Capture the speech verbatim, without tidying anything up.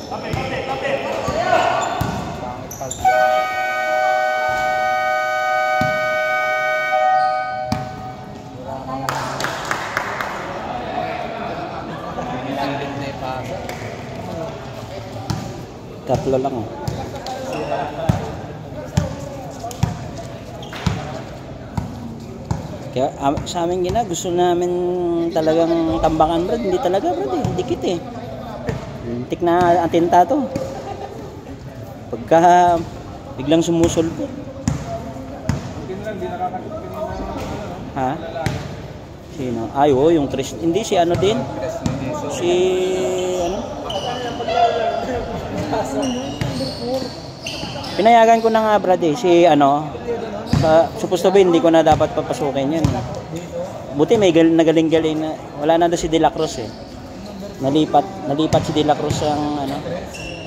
Tatlo lang oh. Kaya um, sa amin gina, gusto namin talagang tambakan, Brad. Hindi talaga, Brad, eh. Dikit eh. Lintik na atentato. Pagka biglang sumusulpot. Ha? Sino? Ay, oh, yung Chris. Hindi, si ano din? Si ano? Pinayagan ko na nga, Brad, eh. Si ano? Sa, supposed to be, hindi ko na dapat papasukin yan. Buti may gal, nagaling-galing na. Wala na daw si De La Cruz eh. Nalipat, nalipat si De La Cruz ang ano.